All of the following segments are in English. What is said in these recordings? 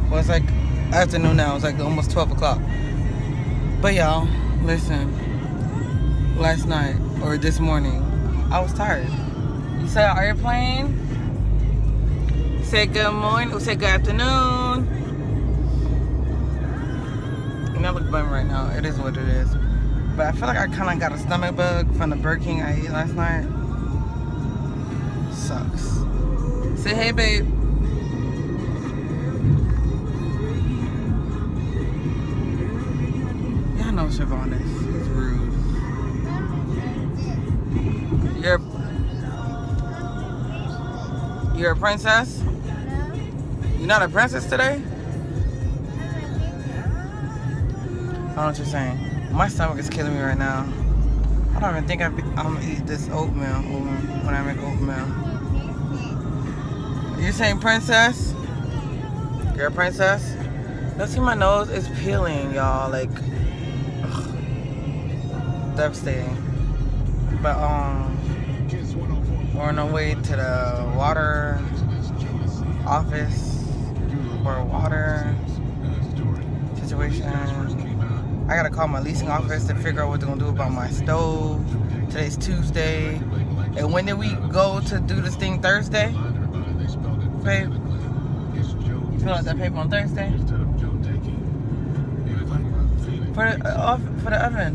Well, it's like afternoon now. It's like almost 12 o'clock. But y'all, listen. Last night or this morning, I was tired. You said on airplane. Say good morning. Or say good afternoon. And I look bummed right now. It is what it is. But I feel like I kind of got a stomach bug from the Burger King I ate last night. Sucks. Say hey, babe. Y'all know Siobhan is. He's rude. You're a princess? You're not a princess today? I don't know what you're saying. My stomach is killing me right now. I don't even think I'm gonna eat this oatmeal when I make oatmeal. You're saying princess? You're a princess? Let's see, my nose is peeling, y'all. Like, ugh, devastating. But we're on our way to the water office for a water situation. I gotta call my leasing office to figure out what they're gonna do about my stove. Today's Tuesday. And when did we go to do this thing? Thursday? Babe? You fill out that paper on Thursday? For the oven.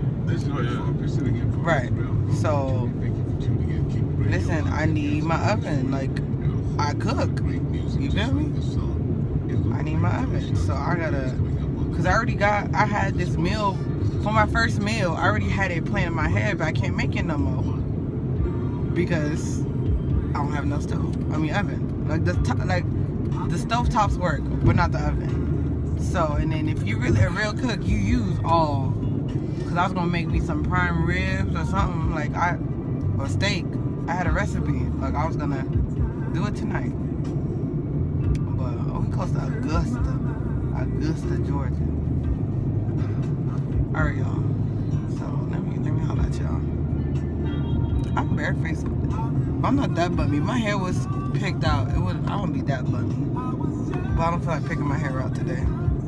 Right. So, listen, I need my oven. Like, I cook. You feel me? I need my oven. So I gotta, cause I had this meal, for my first meal, I already had it planned in my head, but I can't make it no more. Because I don't have no stove. I mean oven. Like the stove tops work, but not the oven. So, and then if you're really a real cook, you use all. Cause I was gonna make me some prime ribs or something, like or steak. I had a recipe. Like I was gonna do it tonight. But we close to Augusta, Georgia. Alright, y'all. So let me holler at y'all. I'm barefaced. I'm not that bummy. My hair was picked out. I wouldn't be that bummy. But I don't feel like picking my hair out today.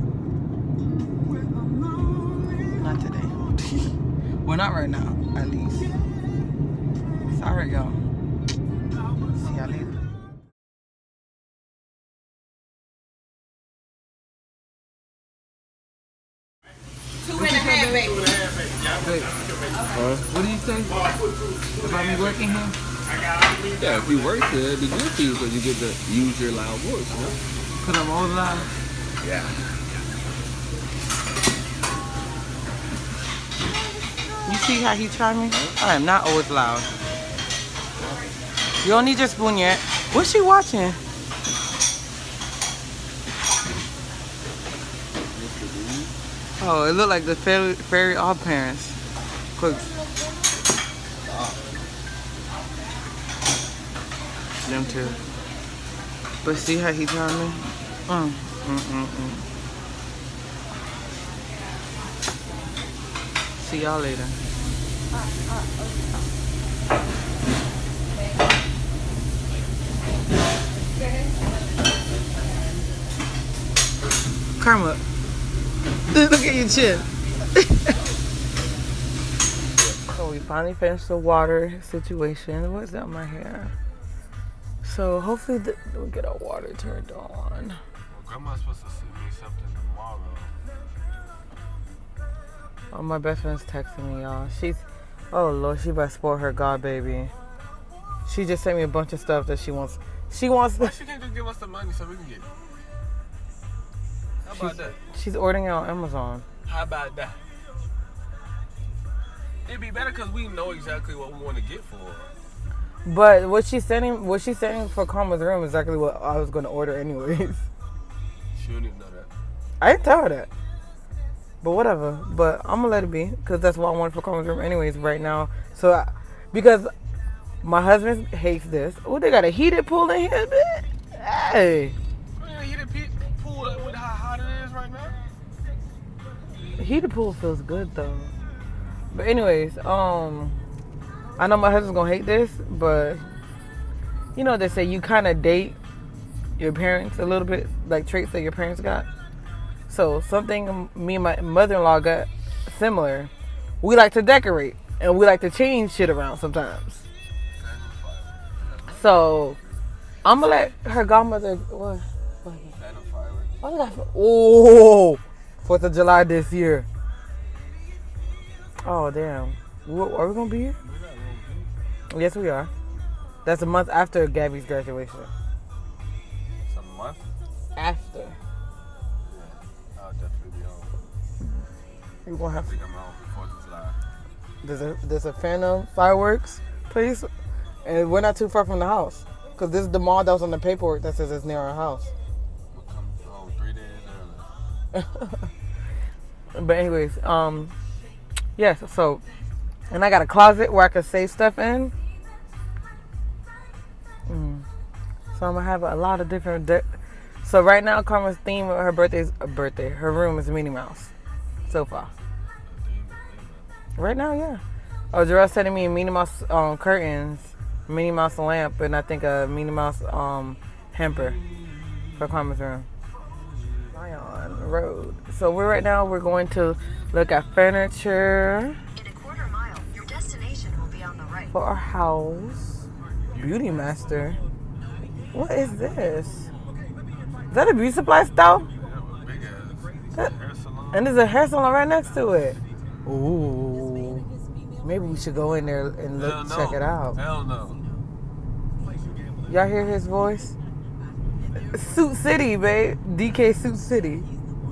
Not today. Well, not right now, at least. Sorry, y'all. See y'all later. Two and a half, baby. What do you say about me working here? Yeah, if you work there, it'd be good for you because you get to use your loud voice, you know? Because I'm old loud? Yeah. You see how he tried me? I am not always loud. You don't need your spoon yet. What's she watching? Oh, it looked like the fairy all parents. Quick. Them too. But see how he tried me? See y'all later. Karma. Look at your chin. So we finally finished the water situation. What's that in my hair? So hopefully we'll get our water turned on. Well, Grandma's supposed to send me something tomorrow. Oh, my best friend's texting me, y'all. Oh Lord, she about to spoil her god baby. She just sent me a bunch of stuff that she wants. Why she can't just give us the money so we can get it? How about that? She's ordering it on Amazon. How about that? It'd be better because we know exactly what we want to get for her. But what she's sending for Karma's room is exactly what I was going to order anyways. She don't even know that. I didn't tell her that. But whatever. But I'm going to let it be because that's what I wanted for Karma's room anyways right now. So, because my husband hates this. Oh, they got a heated pool in here, bitch. Hey. A heated pool with how hot it is right now? Heated pool feels good though. But anyways, I know my husband's gonna hate this, but you know they say you kind of date your parents a little bit, like traits that your parents got. So something me and my mother-in-law got similar. We like to decorate and we like to change shit around sometimes. So I'm gonna let her godmother. What? Oh, 4th of July this year. Oh damn. Are we gonna be here? Yes, we are. That's a month after Gabby's graduation. It's a month? After. Yeah, I'll definitely be home. You gonna have? I think I'm home for 4th of July. There's a Phantom fireworks place, and we're not too far from the house. Cause this is the mall that was on the paperwork that says it's near our house. We'll come home 3 days early. But anyways, yes. So, and I got a closet where I can save stuff in. So I'm gonna have a lot of different. So right now, Karma's theme of her birthday is a birthday. Her room is Minnie Mouse. So far. Right now, yeah. Oh, Jarrell sending me Minnie Mouse curtains, Minnie Mouse lamp, and I think a Minnie Mouse hamper for Karma's room. Zion Road. So right now we're going to look at furniture. In a quarter mile, your destination will be on the right. For our house. Beauty Master. What is this? Is that a beauty supply store? Big ass hair salon. And there's a hair salon right next to it. Ooh. Maybe we should go in there and look, check it out. Hell no. Y'all hear his voice? Suit City, babe. DK Suit City.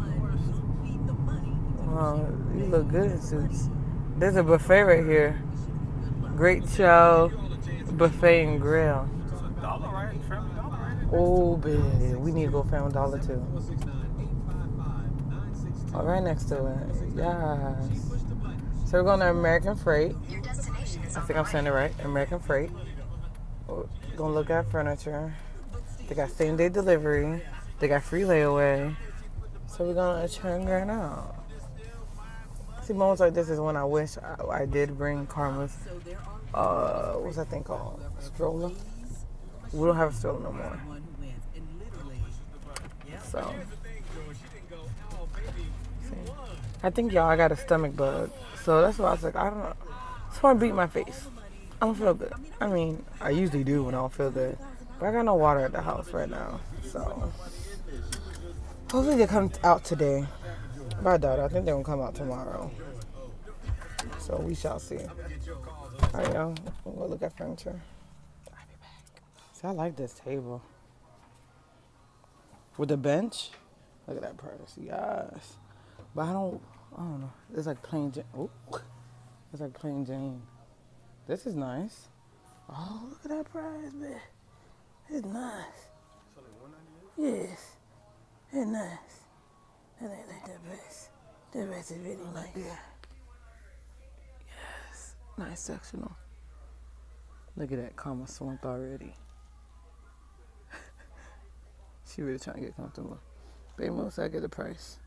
Wow, you look good in suits. There's a buffet right here. Great Chow Buffet and Grill. It's $1, right? Family Dollar, right? Oh, babe. We need to go Family Dollar too. Oh, right next to it. Yes. So we're going to American Freight. Your destination is I on think the I'm saying it right. right. American Freight. We're gonna look at furniture. They got same day delivery. They got free layaway. So we're gonna check right out. See, moments like this is when I wish I did bring Karma's, what's that thing called? Stroller? We don't have a stroller no more. So, see. I think y'all, I got a stomach bug. So that's why I was like, I don't know. I just want to beat my face. I don't feel good. I mean, I usually do when I don't feel good. But I got no water at the house right now. So, hopefully they come out today. But I doubt it. I think they're going to come out tomorrow. So we shall see. All right, y'all. We'll look at furniture. I'll be back. See, I like this table. With the bench. Look at that price. Yes. But I don't know. It's like plain Jane. Oh. It's like plain Jane. This is nice. Oh, look at that price, man. It's nice. Yes. It's nice. I like that price. That price is really nice. Yes. Nice sectional. Look at that Karma slumped already. She really trying to get comfortable. Baby, most I get the price.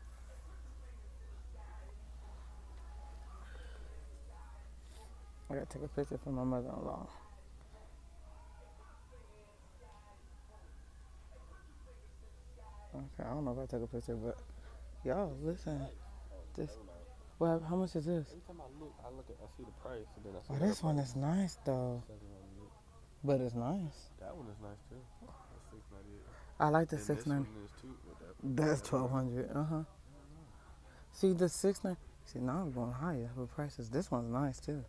I gotta take a picture for my mother-in-law. Okay, I don't know if I took a picture, but y'all, listen. This, well, how much is this? Every time I see the price, and then I see This one is nice though. But it's nice. That one is nice too. That's $698. I like the And $690. this one is too, with that. That's $1,200. See the $690. See, now I'm going higher with prices. This one's nice too.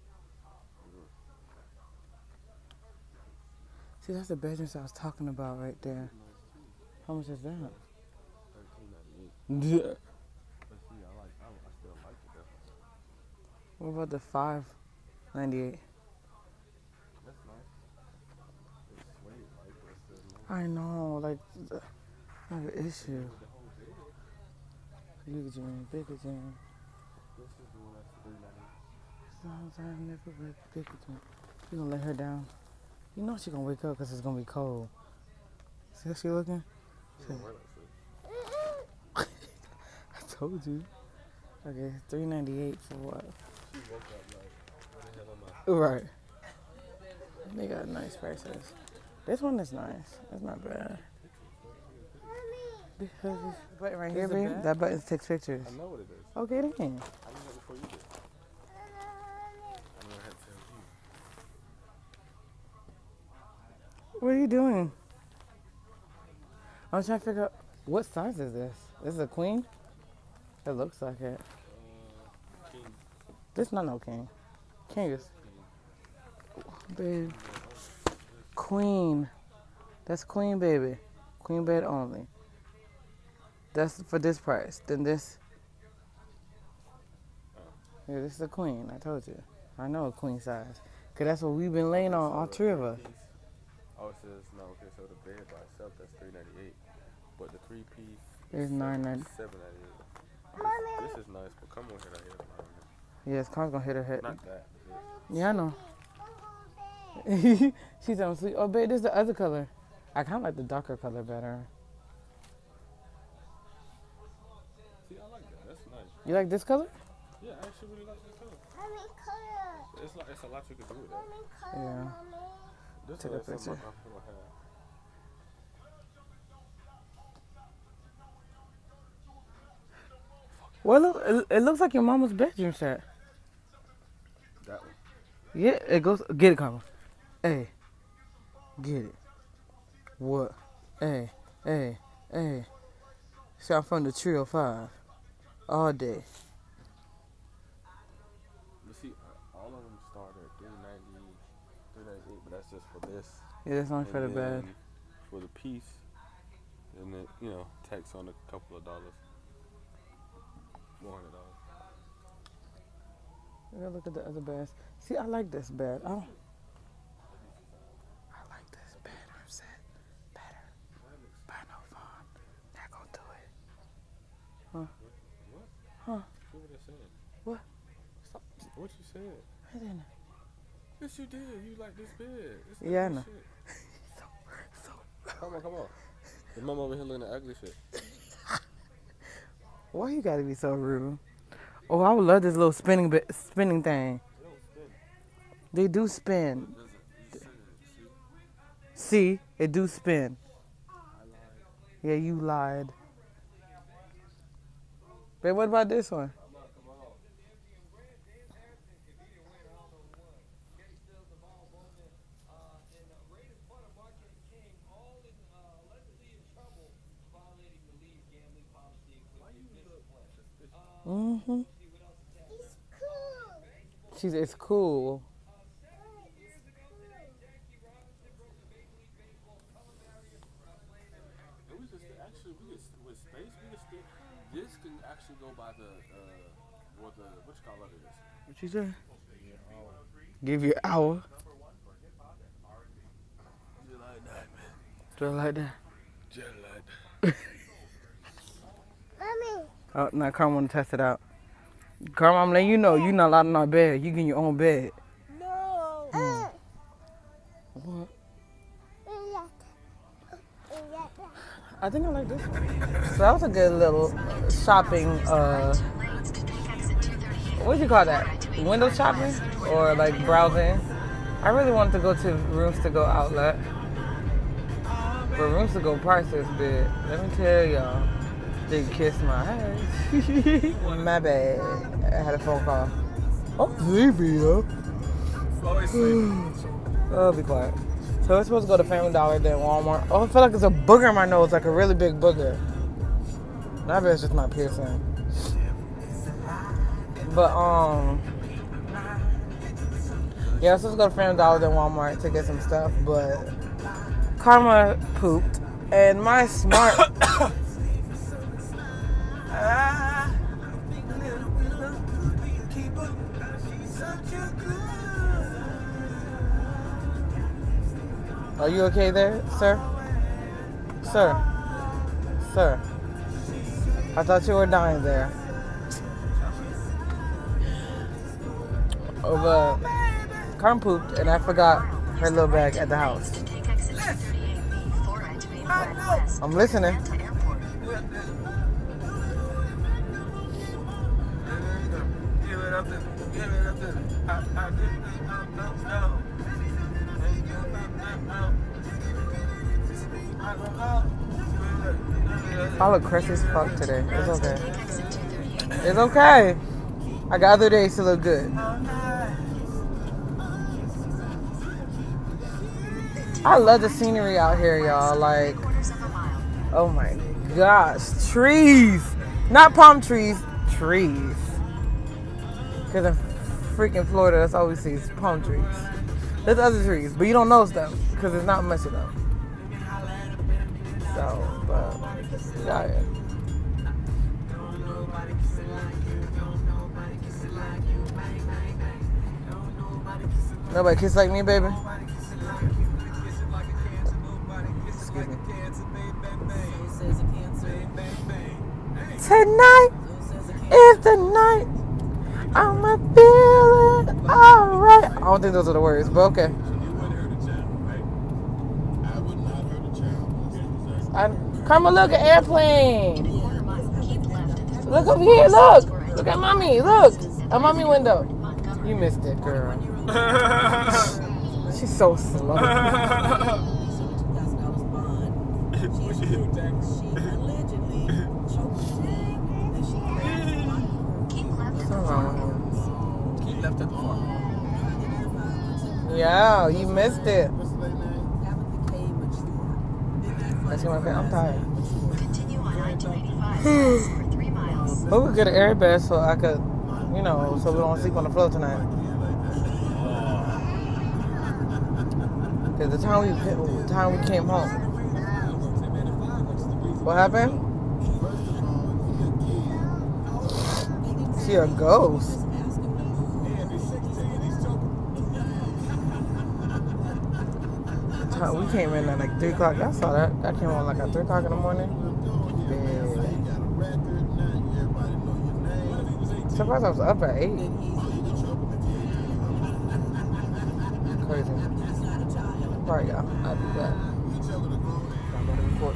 See, that's the bedrooms I was talking about right there. How much is that? $1398. Yeah. But see, I still like it though. What about the $598? That's nice. It's suede, right? But it's still nice. I know, like, I have an issue. Bigger Jane, bigger Jane. This is the one that's $398. Sometimes never with bigger Jane. You gonna let her down? You know she gonna wake up because it's gonna be cold. See how she looking? I told you. Okay, $398 for what? She woke up like, what the hell am I? Right. They got nice prices. This one is nice. It's not bad. Button right here, babe. That button takes pictures. I know what it is. Okay, then. I knew that before you did. I knew I had to tell you. What are you doing? I'm trying to figure out what size is this? This is a queen? It looks like it. King. This not no king. King is. Babe. Queen. That's queen, baby. Queen bed only. That's for this price. Then this. Yeah, this is a queen. I told you. I know a queen size. Because that's what we've been laying on, all three of us. Oh, it says, no, okay, so the bed by itself, that's $398. But the 3-piece It's $9.90. $7.98. This is nice, but come on here, right here. Yes, Car's gonna hit her head. Not that. Yeah, I know. She's on sleep. Oh, babe, this is the other color. I kind of like the darker color better. See, I like that. That's nice. You like this color? Yeah, I actually really like this color. It's a lot you can do with that. Yeah. This Take a is something picture. I feel like I have. Well, it looks like your mama's bedroom set. That one. Yeah, it goes. Get it, Carmen. Hey, get it. What? Hey. So I'm from the Trio 5. All day. You see, all of them start at $398, but that's just for this. Yeah, that's only for the bed. For the piece, and then, you know, tax on a couple of dollars. $400. We're gonna look at the other beds. See, I like this bed. Oh. I like this bedroom set better. Buy no phone. Not gonna do it. Huh? What? Huh? What I said? What? Stop. What you said? I didn't. Yes, you did. You like this bed. It's Yeah, I know. shit. Come on. Your mom over here looking at ugly shit. Why you gotta be so rude? Oh, I would love this little spinning thing. They do spin. See, it do spin. Yeah, you lied. Babe, what about this one? Mm-hmm. It's cool. With space, this can actually go by the what you call it is. What you say? Give you an hour. Just like that, man. Just like that. Just like that. Oh, now Carmen want to test it out. Carmen, I'm letting you know you're not allowed in our bed. You get in your own bed. No. What? I think I like this one. So that was a good little shopping, what do you call that? Window shopping? Or like browsing? I really wanted to go to Rooms to Go outlet. But Rooms to Go price is big. Let me tell y'all. They kissed my ass. My bad. I had a phone call. I'm sleepy, yo. Always sleepy. Oh, be quiet. So we're supposed to go to Family Dollar, then Walmart. Oh, I feel like there's a booger in my nose, like a really big booger. I bet it's just my piercing. But, yeah, I was supposed to go to Family Dollar, then Walmart to get some stuff, but Karma pooped, and my smart... Are you okay there, sir? Sir? I thought you were dying there. But Carmen pooped and I forgot her little bag at the house. I'm listening. I look crusty as fuck today. It's okay. It's okay. I got other days to look good. I love the scenery out here, y'all. Like, oh my gosh. Trees. Not palm trees. Trees. Because in freaking Florida, that's all we see is palm trees. There's other trees, but you don't know stuff because there's not much of them. So, but, yeah. Nobody kiss like me, baby. Excuse me. Tonight is the night. I'ma feel it alright. I don't think those are the words, but okay. Come and look at airplane. Look over here, look. Look at mommy, look. A mommy window. You missed it, girl. She's so slow. Keep left at the front. Yeah, you missed it. I'm tired. Continue on I-285 for 3 miles. But we could get an airbag so I could, you know, so we don't sleep on the floor tonight. Cause the time we came home. What happened? She a ghost. We came in at like 3 o'clock. I saw that. That came on like at 3 o'clock in the morning. Yeah. Surprised I was up at 8. Crazy. Sorry, y'all. I'll be back. I'm going to report.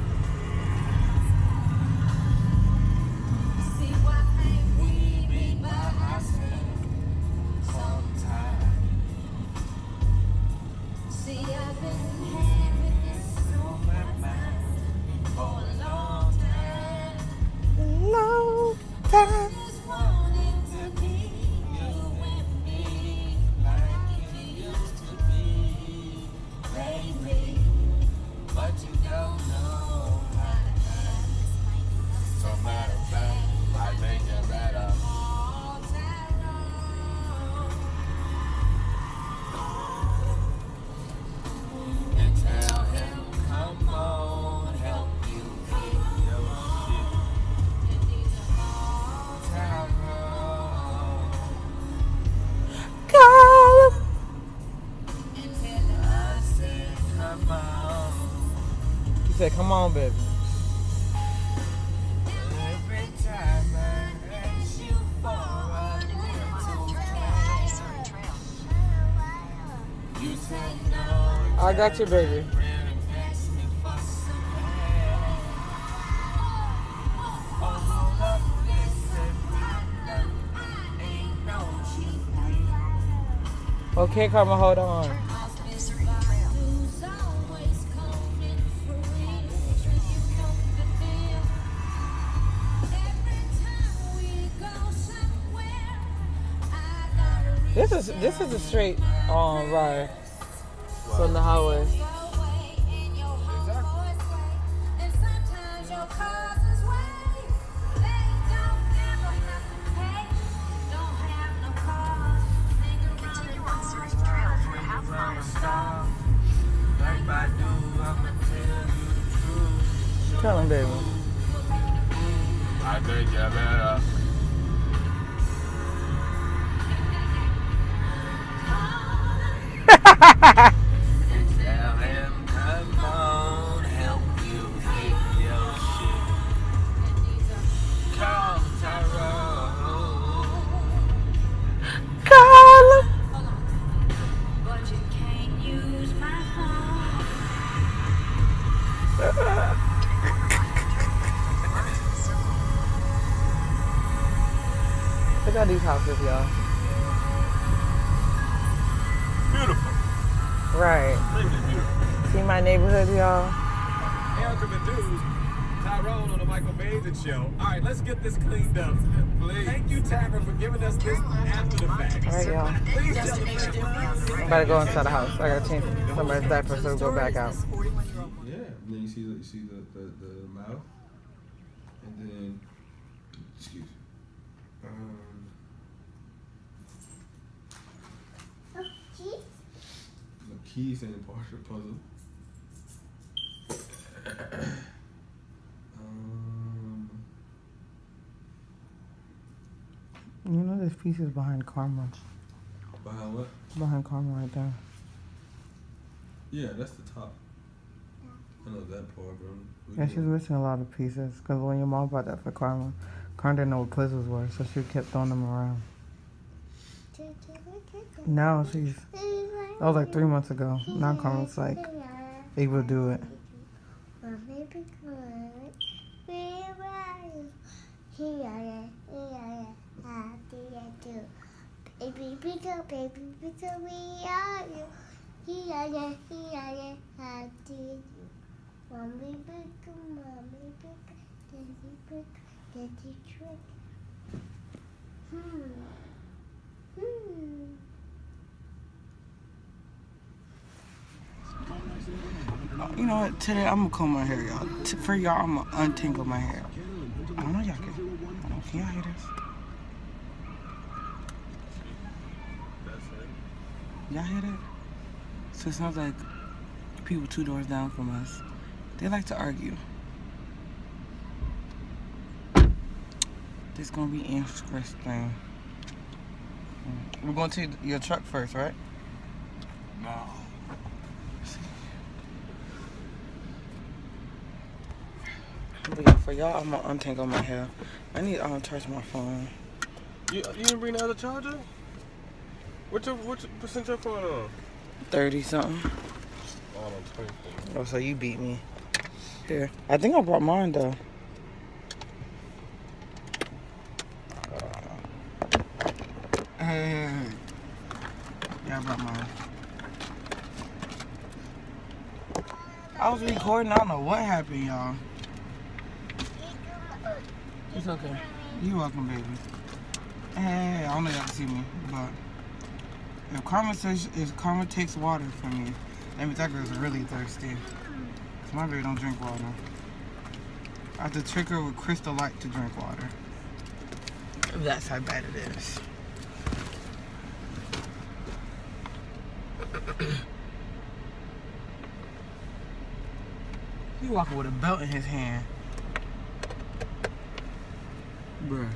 Said, come on, baby. I got you, baby. Okay, Karma, hold on. This is a straight ride from the highway. Continue on Surrey Trail for a half-mile. Tell him, baby. I think you better. Tell him, come on, help you hit your shit. Call Tyrone. Call him. But you can't use my phone. Look at these houses, y'all. Beautiful. Right. See my neighborhood, y'all? Tyrone on the Michael Basin show. All right, let's get this cleaned up. Please. Thank you, Tavern, for giving us this after the fact. All right, y'all. Please tell the fans. I'm about to go inside the house. I gotta change somebody's diaper, so we'll go back out. Yeah, and then you see the mouth, and then excuse me. The keys ain't part of the puzzle. You know this piece is behind Karma. Behind what? Behind Karma right there. Yeah, that's the top. I know that part, bro. Yeah, she's missing a lot of pieces. Because when your mom bought that for Karma, Karma didn't know what puzzles were, so she kept throwing them around. Now she's... That was like 3 months ago. Now Karma's like able to do it. Baby, we are you. Mommy, daddy, trick. You know what? Today I'm gonna comb my hair, y'all. For y'all, I'm gonna untangle my hair. I don't know y'all can. Can y'all hear this? Y'all hear that? So it sounds like people 2 doors down from us. They like to argue. This is gonna be interesting. We're going to your truck first, right? No. But yeah, for y'all, I'm gonna untangle my hair. I need to charge my phone. You didn't bring the other charger? What's your percent your phone on? 30 something. Oh, I'm 24. Oh, so you beat me. Here. I think I brought mine though. Hey. Yeah, I brought mine. I was recording. I don't know what happened, y'all. It's okay. You're welcome, baby. Hey, I don't know y'all can see me, but if Karma takes water from me, that means that girl's really thirsty. Cause my baby don't drink water. I have to trick her with Crystal Light to drink water. That's how bad it is. He walking with a belt in his hand. Bruh.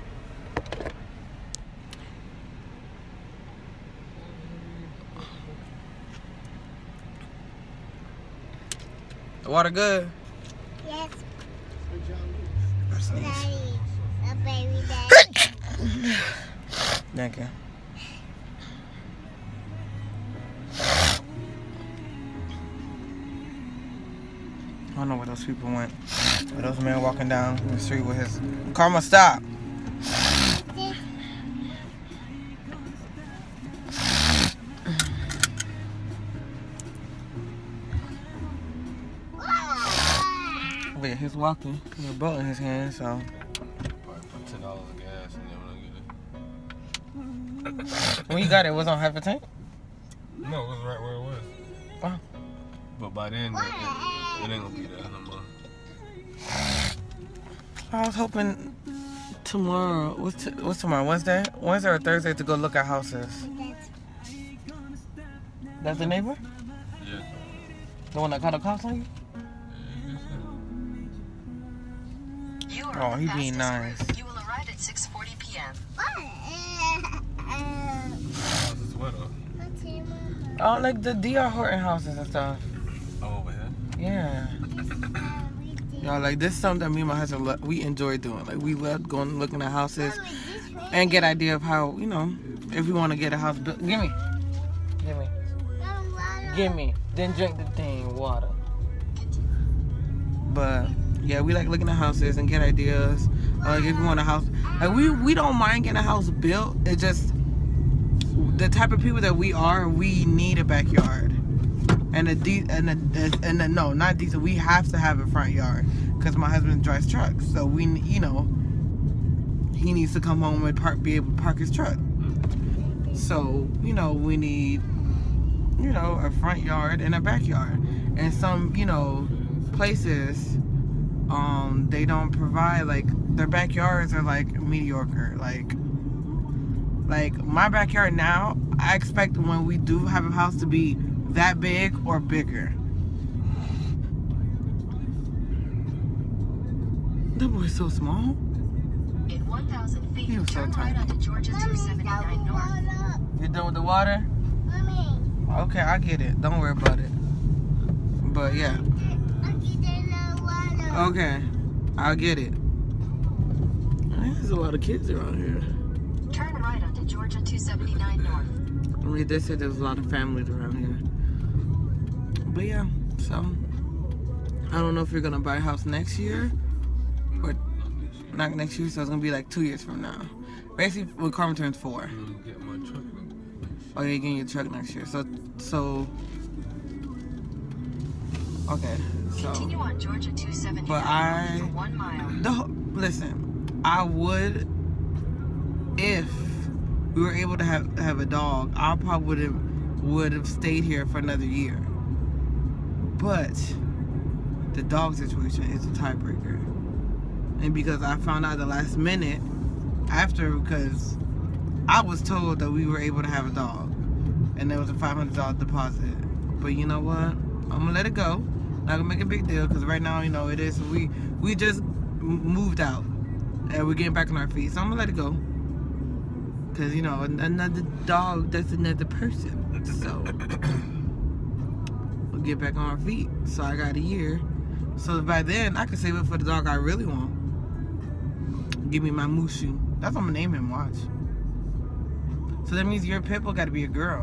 The water good? Yes. That's nice. Daddy. A baby daddy. Thank you. I don't know where those people went. Where those men walking down the street with his... Karma, stop! But yeah, he's walking with a belt in his hand, so... Probably put $10 of gas in there when I get it. When you got it, it was on half a tank? No, it was right where it was. Wow. But by then, it ain't gonna be there no more. I was hoping tomorrow, what's tomorrow, Wednesday? Wednesday or Thursday to go look at houses. That's the neighbor? Yeah. The one that called the cops on you? Oh, he being nice. You will arrive at 6:40 p.m. How's the sweater? Oh, like the D.R. Horton houses and stuff. Oh, over here? Yeah. Y'all, like, this is something that me and my husband, we enjoy doing. Like, we love going and looking at houses and get an idea of how, you know, if we want to get a house built. Gimme. Then drink the thing, water. But, yeah, we like looking at houses and get ideas. Like, if we want a house, like, we don't mind getting a house built. It's just the type of people that we are, we need a backyard. And not decent. We have to have a front yard. because my husband drives trucks. So we, you know, he needs to come home and be able to park his truck. So, you know, we need, you know, a front yard and a backyard. And some, you know, places, they don't provide, like, their backyards are, like, mediocre. Like my backyard now, I expect when we do have a house to be that big or bigger. That boy's so small. In 1,000 feet, He was so turn tiny. right onto Georgia 279 North. You done with the water? Mommy. Okay, I get it. Don't worry about it. But yeah. Okay, I'll get it. There's a lot of kids around here. Turn right onto Georgia 279 North. I mean, they said there's a lot of families around here. But yeah, so I don't know if you're gonna buy a house next year or not next year. So it's gonna be like 2 years from now. Basically, when Carmen turns 4. I'm gonna get my truck. Oh, you're getting your truck next year. So okay. So, Continue on Georgia 279 but for 1 mile. Listen, I would, if we were able to have a dog, I probably would have stayed here for another year. But the dog situation is a tiebreaker, and because I found out the last minute after, because I was told that we were able to have a dog, and there was a $500 deposit. But you know what? I'm gonna let it go. Not gonna make a big deal, because right now, you know, it is, we just moved out and we're getting back on our feet, so I'm gonna let it go, because, you know, another dog, that's another person. So we'll get back on our feet. So I got a year, so by then I can save it for the dog I really want. Give me my Mushu. That's what I'm gonna name him. Watch. So that means your pit bull got to be a girl,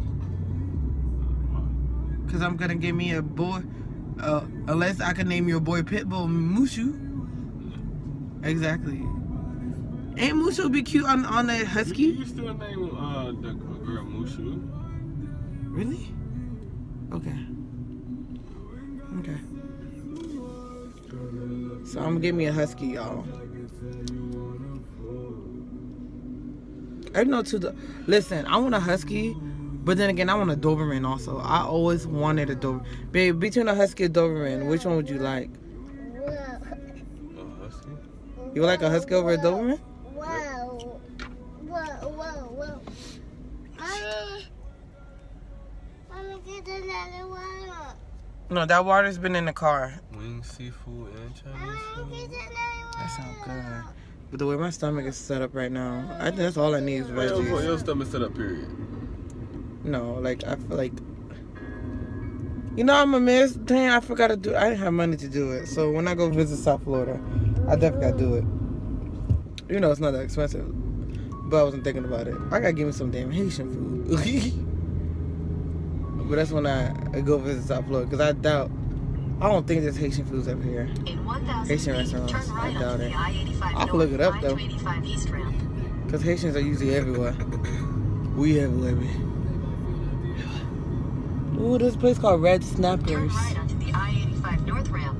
because I'm gonna give me a boy. Unless I can name your boy Pitbull Mushu. Exactly. Ain't Mushu be cute on a husky? You still name the girl Mushu? Really? Okay. Okay. So I'm gonna give me a husky, y'all. I know listen, I want a husky, but then again, I want a Doberman also. I always wanted a Doberman. Babe, between a husky and a Doberman, which one would you like? A husky? You would like a husky over a Doberman? Whoa. Whoa. Mommy, get another water. No, that water's been in the car. Wings, seafood, and Chinese Mommy, get food. another water. That sounds good. But the way my stomach is set up right now, I think that's all I need is Your veggies. stomach set up, period. No, like, I feel like, you know, I'm a miss. Dang, I forgot to do it. I didn't have money to do it. So when I go visit South Florida, I definitely gotta do it. You know, it's not that expensive, but I wasn't thinking about it. I gotta give me some damn Haitian food. But that's when I go visit South Florida, because I don't think there's Haitian foods up here. In 1,000 Haitian feet, restaurants, turn right I doubt onto it. the I-85 I'll North look it up, line though. to 85 East ramp. Because Haitians are usually everywhere. We everywhere, man. Ooh, this place called Red Turn Snappers. right onto the I-85 North ramp.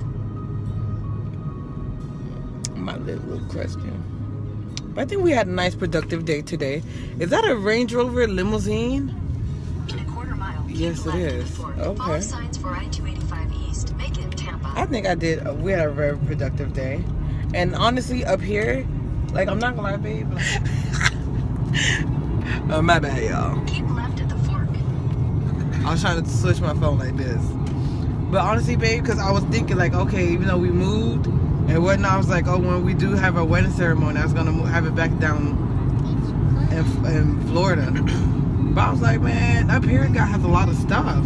My little question. But I think we had a nice productive day today. Is that a Range Rover limousine? In a quarter mile, keep Yes, it left is. before. Okay. Follow signs for I-285 East. Make it Tampa. I think we had a very productive day. And honestly, up here, like, I'm not gonna lie, babe. Oh, my bad, y'all. Keep left at the fork. I was trying to switch my phone like this. But honestly, babe, because I was thinking, like, okay, even though we moved and whatnot, I was like, oh, when we do have our wedding ceremony, I was going to have it back down in Florida. But I was like, man, up here, God has a lot of stuff.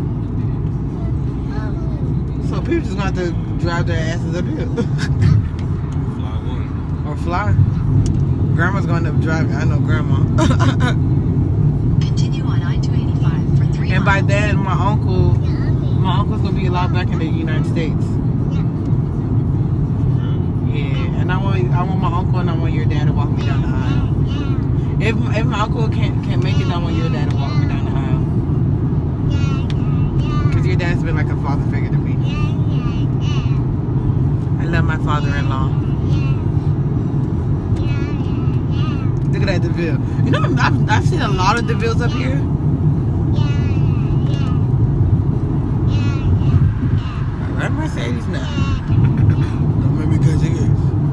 So people just going to have to drive their asses up here. Fly one. Or fly. Grandma's going to end up driving. I know Grandma. Continue on I-285 for 3 And by miles. then, my uncle's going to be allowed back in the United States. Yeah, and I want my uncle and I want your dad to walk me down the aisle. If my uncle can't make it, I want your dad to walk me down the aisle. Because your dad's been like a father figure to me. I love my father-in-law. Look at that DeVille. You know, I've seen a lot of DeVilles up here. Right, Mercedes now. Don't make me catch it.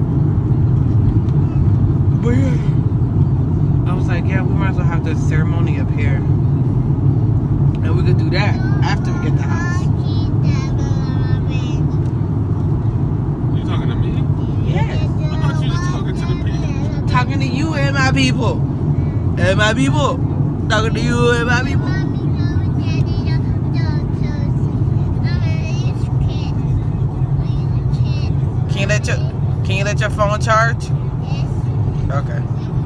But yeah, I was like, yeah, we might as well have the ceremony up here, and we could do that after we get the house. You talking to me? Yes. I thought you was talking to the people. Talking to you and my people. And my people. Talking to you and my people. Can you let your phone charge? Okay.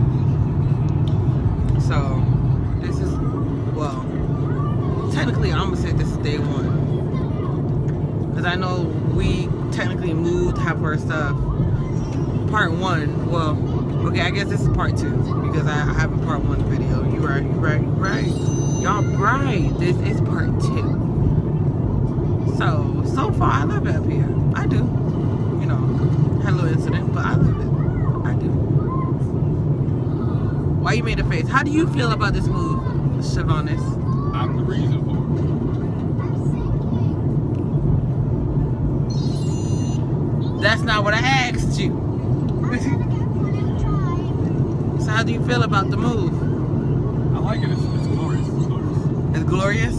So, this is, well, technically I'm gonna say this is day one. Because I know we technically moved half our stuff. Part one, well, okay, I guess this is part two. Because I have a part one video. You right. Y'all right. This is part two. So far I love it up here. I do. You know, had a little incident, but I love it. I do. Why you made a face? How do you feel about this move, Siobhanis? I'm the reason for it. That's not what I asked you. So how do you feel about the move? I like it. It's glorious. It's glorious?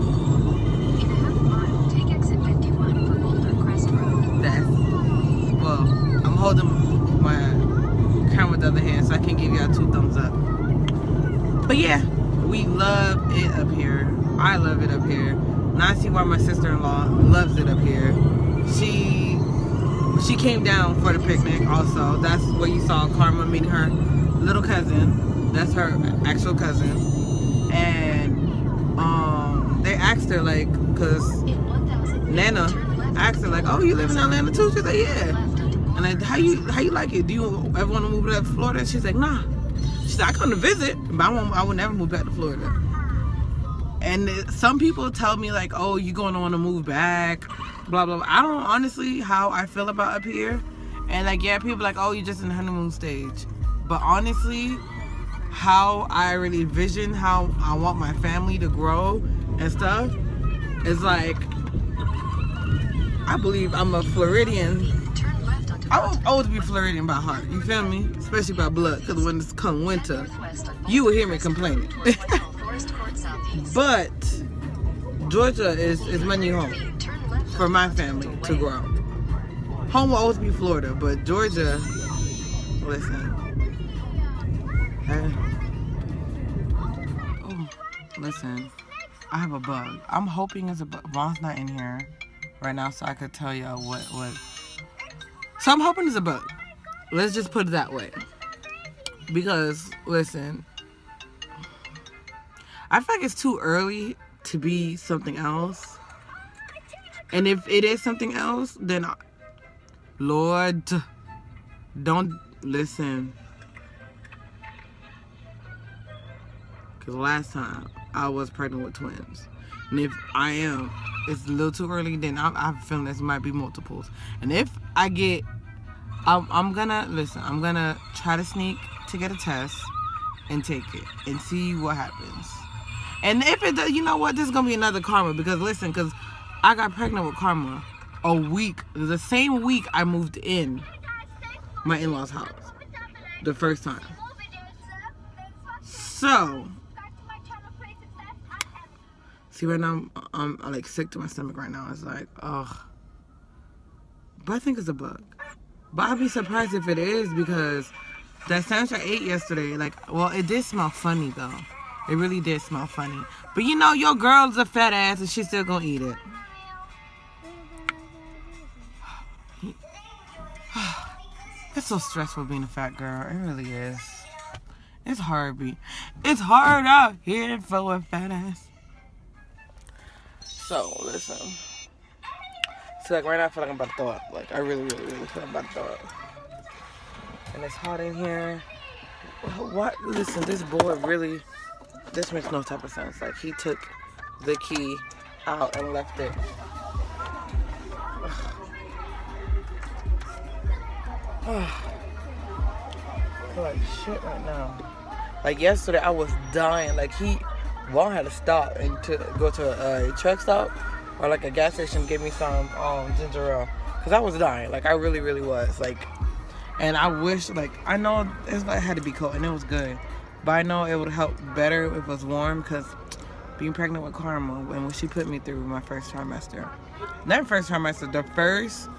Take exit 51 for Boulder Crest Road. That's, well, I'm holding my camera with the other hand so I can give y'all 2 thumbs up. But yeah, we love it up here. I love it up here. Now I see why my sister-in-law loves it up here. She came down for the picnic also. That's where you saw Karma meeting her little cousin. That's her actual cousin. And they asked her, like, cause Nana asked her, like, oh, you live in Atlanta too? She's like, yeah. And like, how you like it? Do you ever want to move to Florida? She's like, nah. She's like, I come to visit, but I would never move back to Florida. And some people tell me, like, oh, you're going to want to move back, blah, blah, blah. I don't honestly how I feel about up here. And like, yeah, people like, oh, you're just in the honeymoon stage. But honestly, how I really vision how I want my family to grow and stuff is like, I believe I'm a Floridian. I will always be Floridian by heart, you feel me? Especially by blood, because when it's come winter, you will hear me complaining. But Georgia is my new home for my family to grow. Home will always be Florida, but Georgia, listen. Oh, listen, I have a bug. I'm hoping it's a bug. Vaughn's not in here right now, so I could tell y'all what. So I'm hoping it's a bug. Let's just put it that way. Because, listen, I feel like it's too early to be something else. And if it is something else, then Lord, don't listen. Because last time I was pregnant with twins. And if I am, it's a little too early, then I'm feeling this might be multiples. And if I get, I'm gonna try to sneak to get a test and take it and see what happens. And if it does, you know what, this is gonna be another karma, because listen, because I got pregnant with Karma a week, the same week I moved in my in-laws' house, the first time. So, see, right now I'm like sick to my stomach right now. It's like, ugh. But I think it's a bug. But I'd be surprised if it is, because that sandwich I ate yesterday, like, well, it did smell funny though. It really did smell funny. But you know, your girl's a fat ass and she's still gonna eat it. It's so stressful being a fat girl. It really is. It's hard it's hard out here for a fat ass. So, listen. So, like, right now I feel like I'm about to throw up. Like, I really feel like I'm about to throw up. And it's hot in here. What? Listen, this board really, this makes no type of sense. Like, he took the key out and left it. I feel like shit right now. Like yesterday, I was dying. Like Vaughn had to stop and to go to a truck stop or like a gas station to get me some ginger ale. Cause I was dying. Like I really, really was. Like, and I wish, like, I know it had to be cold and it was good, but I know it would help better if it was warm. Cause being pregnant with Karma, and when she put me through my first trimester, not first trimester, the first.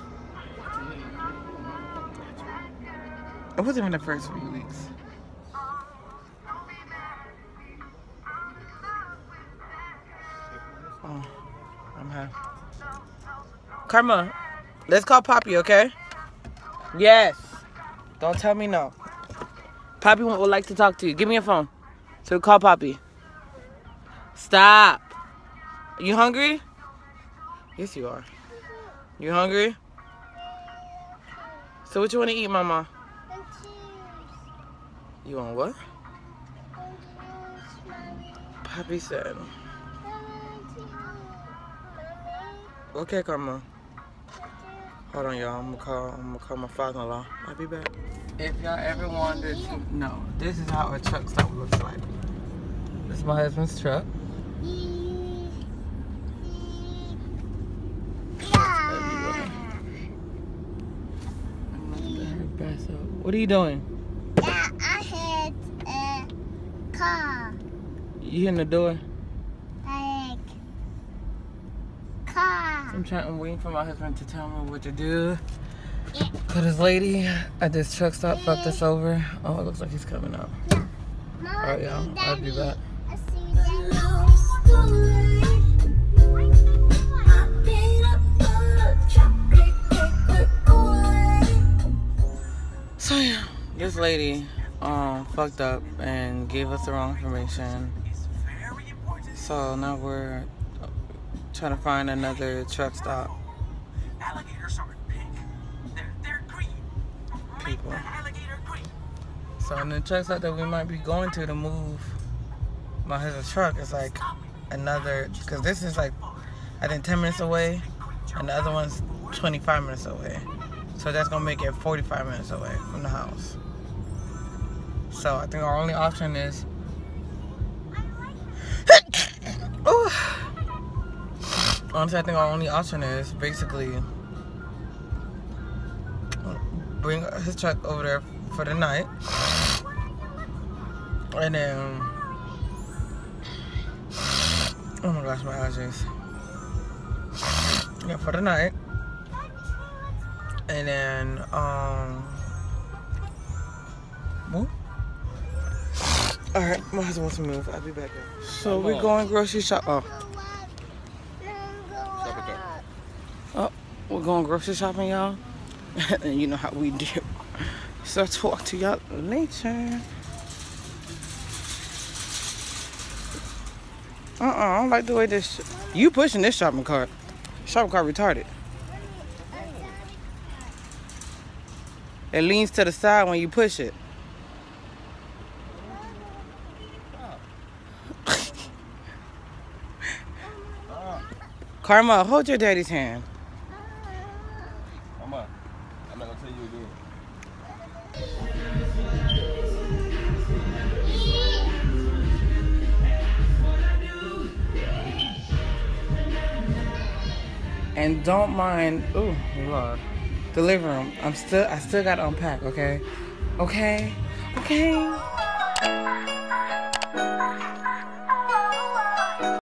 It wasn't even the first few weeks. Oh, I'm high. Karma, let's call Poppy, okay? Yes. Don't tell me no. Poppy would like to talk to you. Give me your phone. So call Poppy. Stop. You hungry? Yes, you are. You hungry? So what you want to eat, Mama? You want what? Poppy said. Okay, Karma. Hold on, y'all. I'm gonna call my father-in-law. I'll be back. If y'all ever wanted to know, this is how a truck stop looks like. This is my husband's truck. What are you doing? Yeah, I hit a car. You hitting the door? Like car. I'm waiting for my husband to tell me what to do. Cause this lady at this truck stop fucked us over. Oh, it looks like he's coming up. Alright, y'all. I'll be back. So yeah, this lady fucked up and gave us the wrong information. So now we're trying to find another truck stop. People. So in the truck stop that we might be going to move my husband's truck is like another, because this is like I think 10 minutes away and the other one's 25 minutes away. So that's gonna make it 45 minutes away from the house. So I think our only option is honestly, I think our only option is basically bring his truck over there for the night, and then oh my gosh, my allergies. Yeah, for the night, and then move. All right, my husband wants to move. I'll be back. So we're going grocery shop. Oh, we're going grocery shopping, y'all. And you know how we do. So I'll talk to y'all later. I don't like the way this. You pushing this shopping cart. Shopping cart retarded. It leans to the side when you push it. Karma, hold your daddy's hand. Mama, I'm not gonna tell you again. And don't mind, ooh, Lord, the living room. I still gotta unpack, okay? Okay? Okay?